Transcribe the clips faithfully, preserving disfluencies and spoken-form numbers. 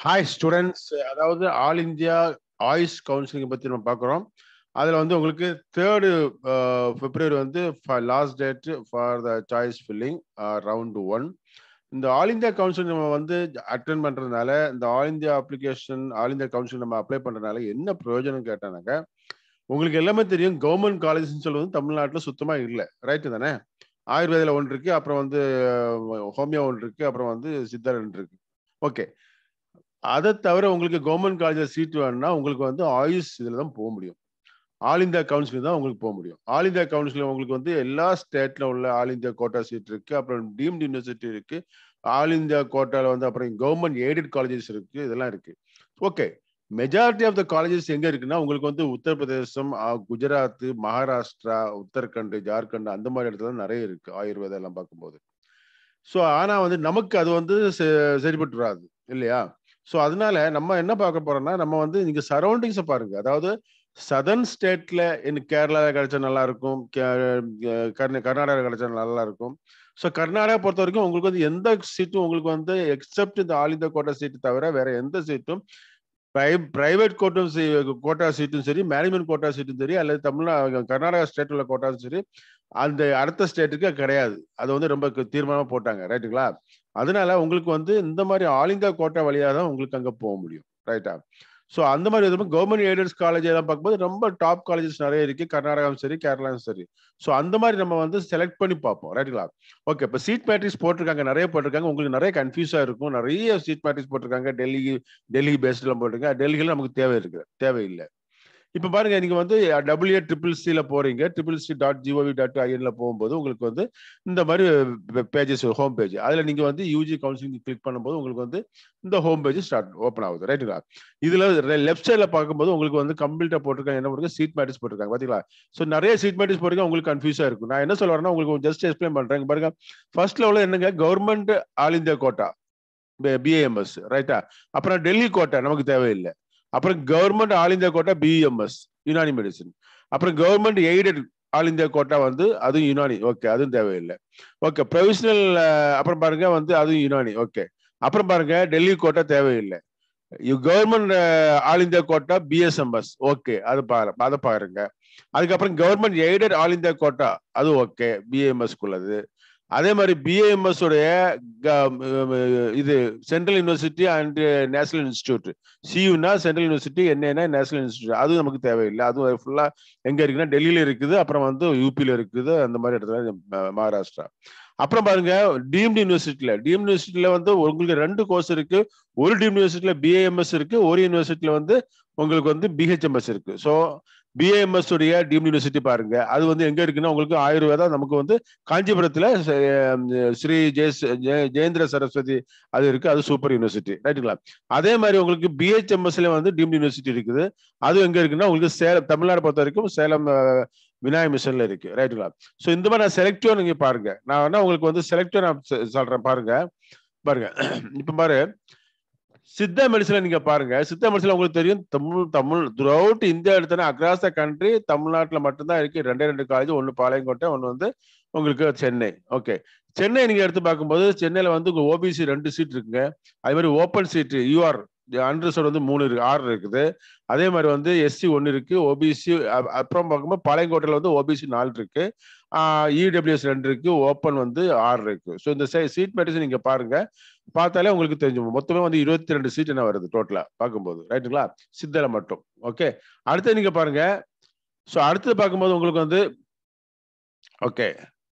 Hi students, அதாவது all India AYUSH counselling பற்றி நம்ம பார்க்குறோம். அதில் வந்து உங்களுக்கு தேர்டு பிப்ரவரி வந்து last date for the choice filling round one. இந்த ஆல் இந்தியா கவுன்சிலிங் நம்ம வந்து அட்டென்ட் பண்ணுறதுனால, இந்த all India application all India counselling நம்ம அப்ளை பண்ணுறதுனால என்ன பிரயோஜனம் கேட்டானாக்க, உங்களுக்கு எல்லாமே தெரியும் கவர்மெண்ட் காலேஜ்னு சொல்லுவது தமிழ்நாட்டில் சுத்தமாக இல்லை, ரைட்டு தானே? ஆயுர்வேதில் ஒன்று இருக்குது, அப்புறம் வந்து ஹோமியோ ஒன்று இருக்குது, அப்புறம் வந்து சித்தர் ஒன்று இருக்குது. ஓகே, அதை தவிர உங்களுக்கு கவர்மெண்ட் காலேஜில் சீட் வேணும்னா உங்களுக்கு வந்து ஆயுஷ் இதில் தான் போக முடியும். ஆல் இந்தியா கவுன்சிலிங் தான் உங்களுக்கு போக முடியும். ஆல் இந்தியா கவுன்சிலிங் உங்களுக்கு வந்து எல்லா ஸ்டேட்ல உள்ள ஆல் இந்தியா கோட்டா சீட் இருக்கு, அப்புறம் டீம்டு யூனிவர்சிட்டி இருக்கு, ஆல் இந்தியா கோட்டால வந்து அப்புறம் கவர்மெண்ட் எய்டட் காலேஜஸ் இருக்கு, இதெல்லாம் இருக்கு. Okay, majority of the colleges எங்க இருக்குன்னா உங்களுக்கு வந்து உத்தரப்பிரதேசம், குஜராத், மகாராஷ்டிரா, உத்தரகண்ட், ஜார்க்கண்ட் அந்த மாதிரி இடத்துல நிறைய இருக்கு ஆயுர்வேதம் எல்லாம் பார்க்கும்போது. ஸோ ஆனா வந்து நமக்கு அது வந்து சரிபட்டு வராது இல்லையா? ஸோ அதனால நம்ம என்ன பார்க்க போறோம்னா, நம்ம வந்து நீங்க சரௌண்டிங்ஸை பாருங்க. அதாவது சதர்ன் ஸ்டேட்ல எனக்கு கேரளா கிடைச்சா நல்லா இருக்கும், கர்நாடகா கிடைச்சா நல்லா இருக்கும். ஸோ கர்நாடகா பொறுத்த வரைக்கும் உங்களுக்கு வந்து எந்த சீட்டும் உங்களுக்கு வந்து எக்ஸப்ட் இந்த ஆல் இந்தியா கோட்டா சீட்டு தவிர வேற எந்த சீட்டும் பிரைவேட் கோட்டும் கோட்டா சீட்டும் சரி, மேனேஜ்மெண்ட் கோட்டா சீட்டும் சரி, அல்லது தமிழ்நாடு கர்நாடகா ஸ்டேட் உள்ள கோட்டாவும் சரி, அந்த அடுத்த ஸ்டேட்டுக்கு கிடையாது. அது வந்து ரொம்ப தீர்மானமா போட்டாங்க, ரைட்டுங்களா? அதனால உங்களுக்கு வந்து இந்த மாதிரி ஆல் இந்தியா கோட்டா வழியாக தான் உங்களுக்கு அங்கே போக முடியும், ரைட்டா? ஸோ அந்த மாதிரி கவர்மெண்ட் எய்டட் காலேஜ் எல்லாம் பார்க்கும்போது ரொம்ப டாப் காலேஜஸ் நிறைய இருக்கு, கர்நாடகாவும் சரி, கேரளாவும் சரி. ஸோ அந்த மாதிரி நம்ம வந்து செலக்ட் பண்ணி பார்ப்போம், ரைட்டுங்களா? ஓகே, இப்போ சீட் மேட்ரிக்ஸ் போட்டிருக்காங்க, நிறைய போட்டிருக்காங்க, உங்களுக்கு நிறைய கன்ஃபியூஸா இருக்கும். நிறைய சீட் மேட்ரிக்ஸ் போட்டிருக்காங்க, டெல்லி டெல்லி பேஸ்ட்லாம் போட்டிருக்காங்க. டெல்லியில் நமக்கு தேவை இருக்கு, தேவையில்லை. இப்ப பாருங்க, நீங்க வந்து டபிள்யூ ட்ரிபிள் சில போறீங்க, triple C dot G O V dot ஐஎன்ல போகும்போது உங்களுக்கு வந்து இந்த மாதிரி பேஜஸ், ஹோம் பேஜ், அதுல நீங்க வந்து யூஜி கவுன்சிலிங் கிளிக் பண்ணும்போது உங்களுக்கு வந்து இந்த ஹோம் பேஜ் ஸ்டார்ட் ஓப்பன் ஆகுது, ரைட்டுங்களா? இதுல லெஃப்ட் சைட்ல பார்க்கும்போது உங்களுக்கு வந்து கம்ப்ளீட்டா போட்டிருக்காங்க, என்ன போட்டிருக்காங்க, சீட் மேட்ரிக்ஸ் போட்டிருக்காங்க, பாத்தீங்களா? ஸோ நிறைய சீட் மேட்ரிக்ஸ் போறீங்க, உங்களுக்கு கன்ஃபியூஸா இருக்கும். நான் என்ன சொல்ல வரேன்னா, உங்களுக்கு ஜஸ்ட் எக்ஸ்பிளைன் பண்றேன். பாருங்க, ஃபர்ஸ்ட் லெவலில் என்னங்க, government all India quota BAMS, ரைட்டா? அப்புறம் டெல்லி கோட்டா நமக்கு தேவையில்லை. அப்புறம் government all India quota BMS Unani medicine. அப்புறம் government aided all India quota வந்து அதுவும் யுனானி, ஓகே, அதுவும் தேவையில்லை. ஓகே, ப்ரொவிஷனல் அப்புறம் பாருங்க வந்து அதுவும் யுனானி, ஓகே. அப்புறம் பாருங்க டெல்லி கோட்டா தேவையில்லை. Government all India quota BSMS, okay, அது பாரு அதை பாருங்க. அதுக்கப்புறம் government aided all India quota அது ஓகே, பிஏஎம்எஸ்க்குள்ளது. அதே மாதிரி பிஏஎம்எஸ் உடைய இது central university and national institute, சியூனா சென்ட்ரல் யூனிவர்சிட்டி, என்னன்னா நேஷனல் இன்ஸ்டிடியூட், அது நமக்கு தேவையில்லை. அது ஃபுல்லா எங்க இருக்குன்னா டெல்லியில இருக்குது, அப்புறம் வந்து யூபியில இருக்குது, அந்த மாதிரி இடத்துல மகாராஷ்டிரா. அப்புறம் பாருங்க டீம்டு யூனிவர்சிட்டியில டீம்டு யூனிவர்சிட்டியில வந்து உங்களுக்கு ரெண்டு கோர்ஸ் இருக்கு. ஒரு டீம்டு யூனிவர்சிட்டியில பிஏஎம்எஸ் இருக்கு, ஒரு யூனிவர்சிட்டியில வந்து உங்களுக்கு வந்து பிஹெச்எம்எஸ் இருக்கு. ஸோ பிஏஎம்எஸ் உடைய டீம்டு யூனிவர்சிட்டி பாருங்க, அது வந்து எங்க இருக்குன்னா உங்களுக்கு ஆயுர்வேதா நமக்கு வந்து காஞ்சிபுரத்துல ஸ்ரீ ஜெய ஜெயேந்திர சரஸ்வதி அது இருக்கு, அது சூப்பர் யூனிவர்சிட்டி, ரைட்டுங்களா? அதே மாதிரி உங்களுக்கு பிஹெச்எம்எஸ்ல வந்து டீம்டு யூனிவர்சிட்டி இருக்குது, அது எங்க இருக்குன்னா உங்களுக்கு சேலம், தமிழ்நாடு பொறுத்த வரைக்கும் சேலம் விநாயக மிஷன்ல இருக்கு, ரைட்டுங்களா? ஸோ இந்த மாதிரி நான் செலக்டிவா நீங்க பாருங்க. நான் வேணா உங்களுக்கு வந்து செலக்டிவா நான் சொல்றேன், பாருங்க பாருங்க இப்ப பாரு, சித்தா மெடிசன் நீங்க பாருங்க. சித்தா மெடிசன் உங்களுக்கு தெரியும், Tamil Tamil throughout India எடுத்தனா அக்ராஸ் த கண்ட்ரி தமிழ்நாட்டில் மட்டும்தான் இருக்கு. ரெண்டே ரெண்டு காலேஜ், ஒன்னு பாளையங்கோட்டை, ஒன்னு வந்து உங்களுக்கு சென்னை. ஓகே, சென்னை நீங்க எடுத்து பார்க்கும்போது சென்னையில வந்து உங்க ஓபிசி ரெண்டு சீட் இருக்குங்க. அதே மாதிரி ஓப்பன் சீட் யூஆர் அன்ரிசர்வ் வந்து மூணு இருக்கு, ஆறு இருக்குது. அதே மாதிரி வந்து எஸ்சி ஒன்னு இருக்கு, ஓபிசி அப்புறம் பார்க்கும்போது பாளையங்கோட்டையில வந்து ஓபிசி நாலு இருக்கு, இடபிள்யூஎஸ் ரெண்டு இருக்கு, ஓப்பன் வந்து ஆறு இருக்கு. ஸோ இந்த சீட் மேட்ரிக்ஸ் நீங்க பாருங்க, பார்த்தாலே உங்களுக்கு தெரிஞ்சு மொத்தமே வந்து இருபத்தி ரெண்டு சீட் என்ன வருது டோட்டலா பார்க்கும்போது, ரைட்டுங்களா? சித்தல மட்டும். ஓகே, அடுத்து நீங்க பாருங்க. ஸோ அடுத்து பார்க்கும்போது உங்களுக்கு வந்து ஓகே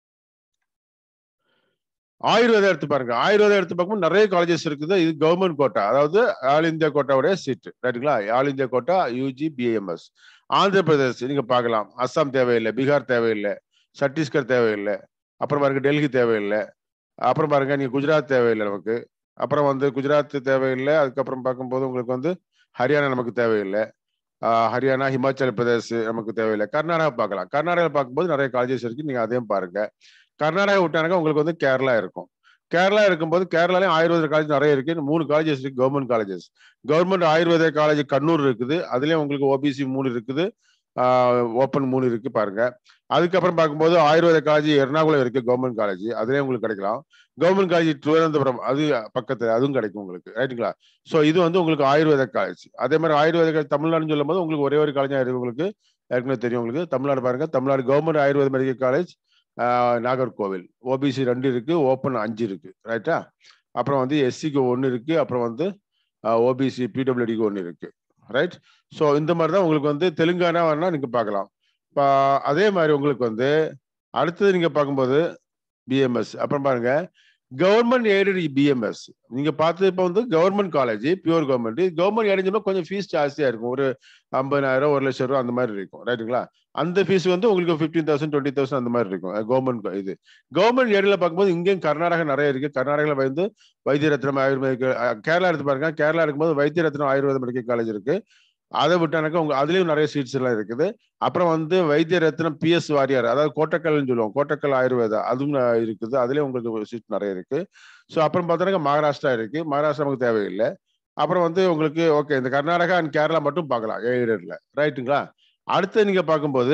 ஆயுர்வேதம் எடுத்து பாருங்க. ஆயுர்வேதம் எடுத்து பார்க்கும்போது நிறைய காலேஜஸ் இருக்குது. இது கவர்மெண்ட் கோட்டா, அதாவது ஆல் இந்தியா கோட்டாவுடைய சீட், ரைட்டுங்களா? All India quota UG BAMS. Andhra Pradesh நீங்க பார்க்கலாம், அஸ்ஸாம் தேவையில்லை, பீகார் தேவையில்லை, சத்தீஸ்கர் தேவையில்லை, அப்புறம் பாருங்க டெல்லி தேவையில்லை, அப்புறம் பாருங்க நீங்க குஜராத் தேவையில்லை நமக்கு, அப்புறம் வந்து குஜராத் தேவையில்லை. அதுக்கப்புறம் பார்க்கும்போது உங்களுக்கு வந்து ஹரியானா நமக்கு தேவையில்லை, ஹரியானா ஹிமாச்சல் பிரதேஷ் நமக்கு தேவையில்லை. கர்நாடகா பார்க்கலாம், கர்நாடகா பார்க்கும்போது நிறைய காலேஜஸ் இருக்கு, நீங்க அதையும் பாருங்க. கர்நாடகா விட்டானாக்கா உங்களுக்கு வந்து கேரளா இருக்கும். கேரளா இருக்கும்போது கேரளாலையும் ஆயுர்வேத காலேஜ் நிறைய இருக்கு, மூணு காலேஜஸ் இருக்கு, government colleges. Government Ayurveda college Kannur இருக்குது, அதுலயும் உங்களுக்கு ஓபிசி மூணு இருக்குது, ஓப்பன் மூணு இருக்கு பாருங்க. அதுக்கப்புறம் பார்க்கும்போது ஆயுர்வேத காலேஜ் எர்ணாகுளம் இருக்கு, கவர்மெண்ட் காலேஜ், அதுலேயே உங்களுக்கு கிடைக்கலாம். கவர்மெண்ட் காலேஜ் திருவனந்தபுரம் அது பக்கத்துல, அதுவும் கிடைக்கும் உங்களுக்கு, ரைட்டுங்களா? ஸோ இது வந்து உங்களுக்கு ஆயுர்வேத காலேஜ். அதே மாதிரி ஆயுர்வேத காலேஜ் தமிழ்நாடுன்னு சொல்லும் போது உங்களுக்கு ஒரே ஒரு காலேஜா இருக்கு, உங்களுக்கு ஏற்கனவே தெரியும் உங்களுக்கு. தமிழ்நாடு பாருங்க, Tamil Nadu government Ayurveda medical college Nagercoil, OBC ரெண்டு இருக்கு, ஓப்பன் அஞ்சு இருக்கு, ரைட்டா? அப்புறம் வந்து எஸ்சிக்கு ஒன்று இருக்கு, அப்புறம் வந்து ஓபிசி பிடபிள்யூடிக்கு ஒன்று இருக்கு, ரைட்? ஸோ இந்த மாதிரி தான் உங்களுக்கு வந்து தெலுங்கானா வேணா நீங்க பார்க்கலாம். இப்போ அதே மாதிரி உங்களுக்கு வந்து அடுத்தது நீங்க பார்க்கும்போது பிஎம்எஸ், அப்புறம் பாருங்க கவர்மெண்ட் எய்டட் பிஎம்எஸ் நீங்க பார்த்து. இப்போ வந்து government college pure government, government எய்டட்னா கொஞ்சம் ஃபீஸ் ஜாஸ்தியா இருக்கும், ஒரு ஐம்பதாயிரம் ஒரு லட்சம் ரூபா அந்த மாதிரி இருக்கும், ரைட்டுங்களா? அந்த ஃபீஸ் வந்து உங்களுக்கு ஃபிஃப்டீன் தௌசண்ட் டுவெண்ட்டி தௌசண்ட் அந்த மாதிரி இருக்கும் கவர்மெண்ட். இது கவர்மெண்ட் ஏரியாவில் பார்க்கும்போது இங்கேயும் கர்நாடகா நிறைய இருக்கு. கர்நாடகாவில் வந்து வைத்திய ரத்னம் ஆயுர்வேத, கேரளா எடுத்து பாருங்க, கேரளா இருக்கும்போது வைத்திய ரத்னம் ஆயுர்வேத மெடிக்கல் காலேஜ் இருக்கு. அதை விட்டானாக்கா உங்க அதுலயும் நிறைய சீட்ஸ் எல்லாம் இருக்குது. அப்புறம் வந்து வைத்திய ரத்னம் பிஎஸ் வாரியார், அதாவது கோட்டக்கல்னு சொல்லுவோம், கோட்டக்கல் ஆயுர்வேதா, அதுவும் இருக்குது. அதுலயும் உங்களுக்கு சீட் நிறைய இருக்கு. ஸோ அப்புறம் பார்த்தோன்னா மகாராஷ்டிரா இருக்கு, மகாராஷ்டிரா நமக்கு தேவையில்லை. அப்புறம் வந்து உங்களுக்கு ஓகே, இந்த கர்நாடகா அண்ட் கேரளா மட்டும் பார்க்கலாம் எய்டட்ல, ரைட்டுங்களா? அடுத்து நீங்க பார்க்கும்போது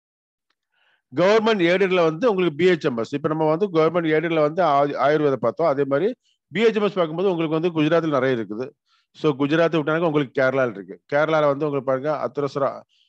கவர்மெண்ட் எய்டட்ல வந்து உங்களுக்கு பிஹெச்எம்எஸ், இப்போ நம்ம வந்து கவர்மெண்ட் எய்டட்ல வந்து ஆயுர்வேத பார்த்தோம். அதே மாதிரி பிஹெச்எம்எஸ் பார்க்கும்போது உங்களுக்கு வந்து குஜராத்தில் நிறைய இருக்குது. ஸோ குஜராத் விட்டாங்க உங்களுக்கு கேரளாவில் இருக்கு. கேரளாவில் வந்து உங்களுக்கு பாருங்க அத்துரசரா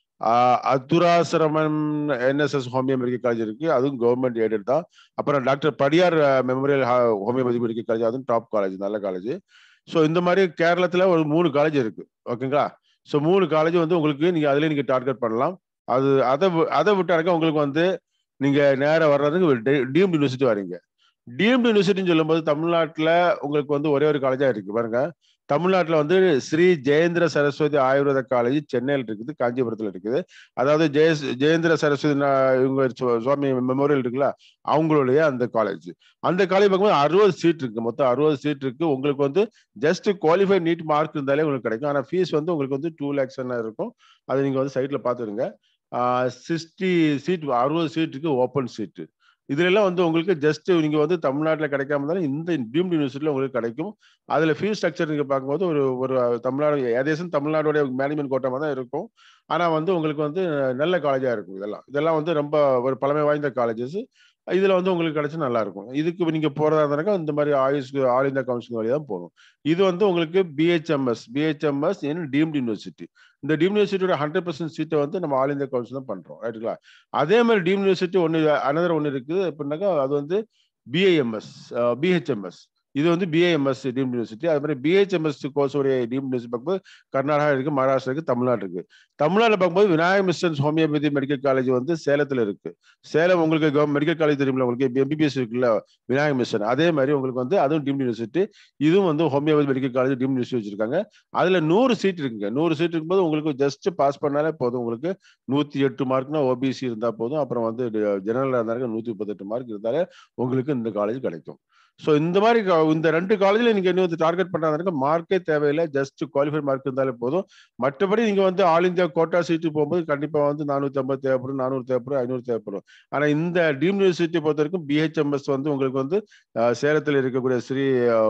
Athurasramam NSS homoeo medical college இருக்கு, அதுவும் கவர்மெண்ட் எய்டட் தான். அப்புறம் doctor Padiyar memorial homoeopathy medical college, அதுவும் டாப் காலேஜ், நல்ல காலேஜ். ஸோ இந்த மாதிரி கேரளத்தில் ஒரு மூணு காலேஜ் இருக்கு, ஓகேங்களா? ஸோ மூணு காலேஜ் வந்து உங்களுக்கு நீங்க அதுலேயே நீங்க டார்கெட் பண்ணலாம். அது அதை அதை விட்டாருக்க உங்களுக்கு வந்து நீங்க நேரம் வர்றதுக்கு டீம்டு யூனிவர்சிட்டி வரீங்க. டீம்டு யூனிவர்சிட்டின்னு சொல்லும்போது தமிழ்நாட்டில் உங்களுக்கு வந்து ஒரே ஒரு காலேஜா இருக்கு பாருங்க. தமிழ்நாட்டில் வந்து ஸ்ரீ ஜெயேந்திர சரஸ்வதி ஆயுர்வேத காலேஜ் சென்னையில் இருக்குது, காஞ்சிபுரத்தில் இருக்குது. அதாவது ஜெய ஜெயேந்திர சரஸ்வதி இவங்க சுவாமி மெமோரியல் இருக்குல்ல, அவங்களுடைய அந்த காலேஜ். அந்த காலேஜ் பார்க்கும்போது அறுபது சீட் இருக்கு, மொத்தம் அறுபது சீட் இருக்கு. உங்களுக்கு வந்து ஜஸ்ட் குவாலிஃபைட் நீட் மார்க் இருந்தாலே உங்களுக்கு கிடைக்கும். ஆனால் ஃபீஸ் வந்து உங்களுக்கு வந்து டூ லேக்ஸ் இருக்கும். அது நீங்க வந்து சைட்ல பார்த்துருங்க. சிக்ஸ்டி சீட், அறுபது சீட் இருக்கு, ஓப்பன் சீட்டு. இதுல எல்லாம் வந்து உங்களுக்கு ஜஸ்ட் நீங்க வந்து தமிழ்நாட்டில் கிடைக்காம இருந்தாலும் இந்த டீம்டு யூனிவர்சிட்டியில உங்களுக்கு கிடைக்கும். அதுல ஃபீஸ் ஸ்ட்ரக்சர் நீங்க பார்க்கும்போது ஒரு ஒரு தமிழ்நாடு ஏதேசம் தமிழ்நாடுடைய மேனேஜ்மெண்ட் கோட்டாம தான் இருக்கும். ஆனா வந்து உங்களுக்கு வந்து நல்ல காலேஜா இருக்கும். இதெல்லாம் இதெல்லாம் வந்து ரொம்ப ஒரு பழமை வாய்ந்த காலேஜஸ். இதுல வந்து உங்களுக்கு கிடைச்சா நல்லா இருக்கும். இதுக்கு நீங்க போறதா இருந்தாக்கா இந்த மாதிரி ஆயுஷ் ஆல் இந்தியா கவுன்சிலிங் வழி தான் போகணும். இது வந்து உங்களுக்கு BHMS BHMS in deemed university. இந்த டீம்டு யூனிவர்சிட்டியோட ஹண்ட்ரட் பர்சன்ட் சீட்டை வந்து நம்ம ஆல் இந்தியா கவுன்சில் தான் பண்றோம், ரைட்டுங்களா? அதே மாதிரி டீம்டு யூனிவர்சிட்டி ஒன்று அனதர் ஒன்று இருக்குது எப்படின்னாக்கா, அது வந்து பிஐஎம்எஸ் பிஹெச்எம்எஸ். இது வந்து பிஏஎம்எஸ் டீம்டு யூனிவர்சிட்டி. அது மாதிரி பிஹெச்எம்எஸ் கோர்ஸ் உடைய டீம்டு யூனிவர்சிட்டி பார்க்கும்போது கர்நாடகா இருக்கு, மகாராஷ்டிரா இருக்கு, தமிழ்நாடு இருக்கு. தமிழ்நாட்டில் பார்க்கும்போது Vinayaka missions homoeopathy medical college வந்து சேலத்தில் இருக்கு. சேலம் உங்களுக்கு மெடிக்கல் காலேஜ் தெரியுமில்ல, உங்களுக்கு எம்பிபிஎஸ் இருக்குல்ல விநாயக மிஷன், அதே மாதிரி உங்களுக்கு வந்து அதுவும் டீம்டு யூனிவர்சிட்டி. இதுவும் வந்து homoeopathy medical college deemed university வச்சிருக்காங்க. அதுல நூறு சீட் இருக்குங்க. நூறு சீட் இருக்கும்போது உங்களுக்கு ஜஸ்ட் பாஸ் பண்ணாலே போதும். உங்களுக்கு நூத்தி எட்டு மார்க்னா ஓபிசி இருந்தா போதும். அப்புறம் வந்து ஜெனரல் இருந்தாலும் நூத்தி முப்பத்தெட்டு மார்க் இருந்தாலே உங்களுக்கு இந்த காலேஜ் கிடைக்கும். ஸோ இந்த மாதிரி இந்த ரெண்டு காலேஜில் நீங்க இன்னும் வந்து டார்கெட் பண்றாங்க, மார்க்கே தேவையில்லை, ஜஸ்ட் குவாலிஃபைட் மார்க் இருந்தாலே போதும். மற்றபடி நீங்க வந்து ஆல் இந்தியா கோட்டா சீட்டு போகும்போது கண்டிப்பா வந்து நானூத்தி ஐம்பது தேவைப்படும், நானூறு தேவைப்படும், ஐநூறு தேவைப்படும். ஆனா இந்த டீம் யூனிவர்சிட்டியை பொறுத்த வரைக்கும் பிஹெச்எம்எஸ் வந்து உங்களுக்கு வந்து சேலத்தில் இருக்கக்கூடிய ஸ்ரீ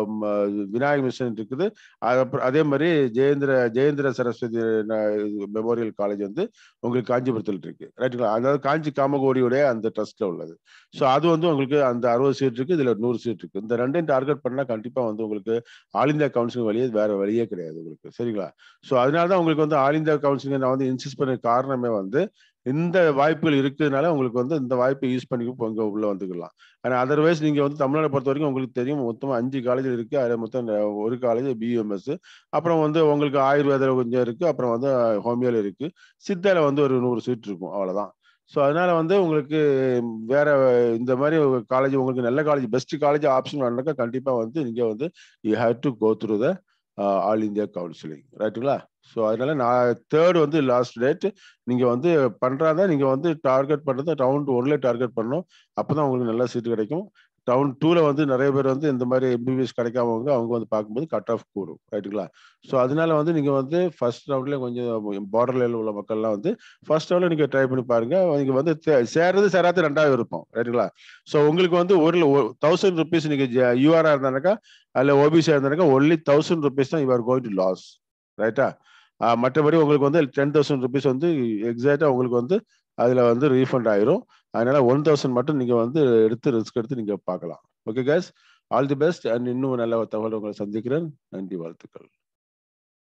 விநாயக மிஷன் இருக்குது. அப்புறம் அதே மாதிரி ஜெயேந்திர ஜெயேந்திர சரஸ்வதி மெமோரியல் காலேஜ் வந்து உங்களுக்கு காஞ்சிபுரத்தில் இருக்கு, ரைட்டுங்களா? அதாவது காஞ்சி காமகோடியுடைய அந்த ட்ரஸ்ட்ல உள்ளது. ஸோ அது வந்து உங்களுக்கு அந்த அறுபது சீட் இருக்கு, இதுல நூறு சீட் இருக்கு. இந்த ரெண்டையும் டார்கெட் பண்ணா கண்டிப்பா வந்து உங்களுக்கு ஆல் இந்தியா கவுன்சிலிங் வழியே வேற வழியே கிடையாது உங்களுக்கு, சரிங்களா? ஸோ அதனாலதான் உங்களுக்கு வந்து ஆல் இந்தியா கவுன்சிலிங் நான் வந்து இன்சிஸ்ட் பண்ண காரணமே வந்து இந்த வாய்ப்புகள் இருக்கிறதுனால உங்களுக்கு வந்து இந்த வாய்ப்பை யூஸ் பண்ணி இங்க உள்ள வந்துக்கலாம். ஆனா அதர்வைஸ் நீங்க வந்து தமிழ்நாடு பொறுத்த வரைக்கும் உங்களுக்கு தெரியும் மொத்தம் அஞ்சு காலேஜ் இருக்கு. அதுல மொத்தம் ஒரு காலேஜ் பிஎம்எஸ், அப்புறம் வந்து உங்களுக்கு ஆயுர்வேத கொஞ்சம் இருக்கு, அப்புறம் வந்து ஹோமியோல இருக்கு, சித்தால வந்து ஒரு நூறு சீட் இருக்கும், அவ்வளவுதான். ஸோ அதனால வந்து உங்களுக்கு வேற இந்த மாதிரி காலேஜ் உங்களுக்கு நல்ல காலேஜ் பெஸ்ட் காலேஜ் ஆப்ஷன் வேணுனாக்கா கண்டிப்பா வந்து நீங்க வந்து you have to go through the all India counselling, ரைட்டுங்களா? ஸோ அதனால நான் தேர்ட் வந்து லாஸ்ட் டேட் நீங்க வந்து பண்றாதான் நீங்க வந்து டார்கெட் பண்றது ரவுண்ட் ஒன்ல டார்கெட் பண்ணணும். அப்பதான் உங்களுக்கு நல்ல சீட் கிடைக்கும். ரவுண்ட் டூல வந்து நிறைய பேர் வந்து இந்த மாதிரி எம்பிபிஎஸ் கிடைக்காமவங்க அவங்க வந்து பார்க்கும்போது கட் ஆஃப் கூடும், ரைட்டுங்களா? ஸோ அதனால வந்து நீங்க வந்து ஃபர்ஸ்ட் ரவுண்ட்ல கொஞ்சம் பார்டர் லெவலில் உள்ள மக்கள்லாம் வந்து ஃபர்ஸ்ட் ரவுண்ட்ல நீங்க ட்ரை பண்ணி பாருங்க. நீங்க வந்து சேர்றது சேராது ரெண்டாவது இருப்போம், ரைட்டுங்களா? ஸோ உங்களுக்கு வந்து ஒரு தௌசண்ட் ருபீஸ் நீங்க யூஆர்ஆ இருந்தானாக்கா அல்ல ஓபிசியா இருந்தானாக்கா ஒன்லி தௌசண்ட் ருபீஸ் தான் you are going to loss, ரைட்டா? மற்றபடி உங்களுக்கு வந்து டென் தௌசண்ட் ருபீஸ் வந்து எக்ஸாக்டா உங்களுக்கு வந்து அதுல வந்து ரீஃபண்ட் ஆயிரும். அதனால ஒன் தௌசண்ட் மட்டும் நீங்க வந்து எடுத்து ரிஸ்க் எடுத்து நீங்க பார்க்கலாம். Okay guys, all the best. And இன்னும் நல்ல தகவல் உங்களை சந்திக்கிறேன். நன்றி, வாழ்த்துக்கள்.